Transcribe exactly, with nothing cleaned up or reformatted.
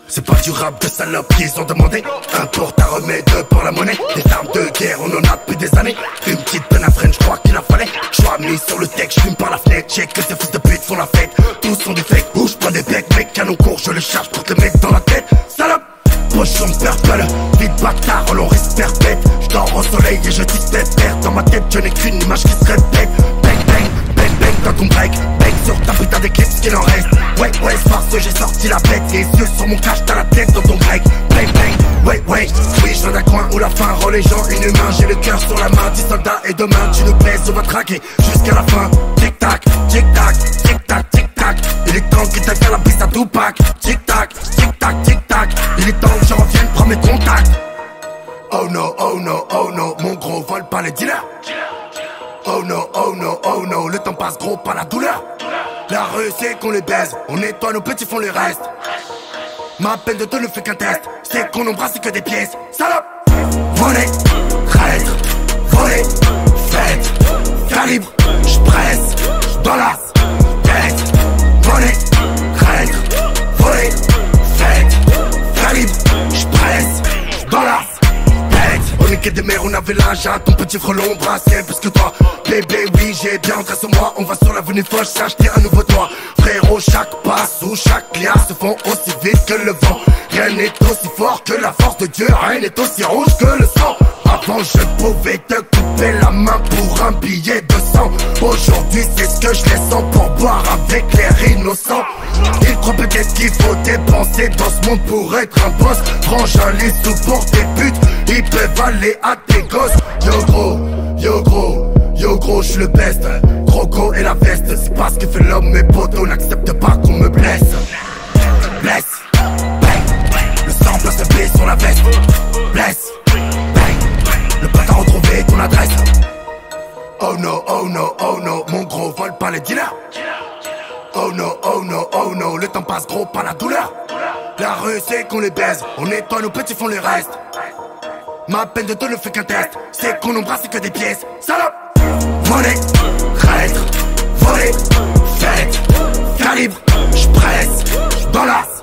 C'est pas du rap de salope qu'ils ont demandé. Un porte à remède pour la monnaie. Des armes de guerre, on en a depuis des années. Une petite peine à freine, j'crois qu'il en fallait. J'suis mis sur le deck, j'fume par la fenêtre. Check que ces fils de pute font la fête. Tous sont des fakes, où j'prends des becs. Mec, canon court, je les charge pour te les mettre dans la tête. Salope! Pochon purple, vite bâtard, on l'on reste perpète. J'dors au soleil et je dis cette perte. Dans ma tête, je n'ai qu'une image qui se répète. Bang, bang, bang, bang dans ton break. Bang sur ta putain des clips, qu'il en reste. Ouais, ouais, c'est parce que j'ai sorti la bête. Les yeux sur mon cache, t'as la tête dans ton break. Bang, bang, ouais, ouais. Oui, je viens d'un coin où la faim rend les gens inhumains. J'ai le cœur sur la main, dix soldats et demain tu nous plaises, on va traquer jusqu'à la fin. Tic tac, tic tac, tic tac, tic tac. Il est temps qu'il te fait la piste à Tupac. Tic tac, tic tac, tic tac. Il est temps que je revienne prendre mes contacts. Oh no, oh no, oh no. Mon gros vole pas les dealers. Oh no, oh no, oh no. Le temps passe gros par la douleur. La rue c'est qu'on les baise. On nettoie, nos petits font les restes. Ma peine de deux ne fait qu'un test. C'est qu'on embrasse que des pièces. Salope. Voler, traître, voler, fête, calibre, j'presse, j'dolasse, tête. Voler, traître, voler, fête, calibre, j'presse, j'dolasse. On est que des mères, on avait l'âge à ton petit frelon brassé plus que toi. Bébé, oui, j'ai bien rentré sur moi. On va sur l'avenue Foch s'acheter un nouveau toit. Frérot, chaque passe ou chaque liard se font aussi vite que le vent. Rien n'est aussi fort que la force de Dieu. Rien n'est aussi rouge que le sang. Avant je pouvais te couper la main pour un billet de sang. Aujourd'hui c'est ce que je les sens pour boire avec l'air innocent. Ils croient peut-être qu'il faut dépenser dans ce monde pour être un boss. Range un lit sous pour tes putes, ils peuvent aller à tes gosses. Yo gros, yo gros, yo gros, j'suis le best. Croco et la veste, c'est pas ce que fait l'homme. Mes potos n'acceptent pas qu'on me blesse. Blesse, bang, le sang peut se baisser sur la veste. Blesse, bang, le pote a retrouvé ton adresse. Oh no, oh no, oh no, mon gros vole pas les dealers. Oh no, oh no, oh no, le temps passe gros par la douleur. La rue c'est qu'on les baise, on nettoie, nos petits font les restes. Ma peine de deux ne fait qu'un test, c'est qu'on embrasse que des pièces. Salope. Voler, traître, voler, fête, calibre, j'presse, j'dolasse.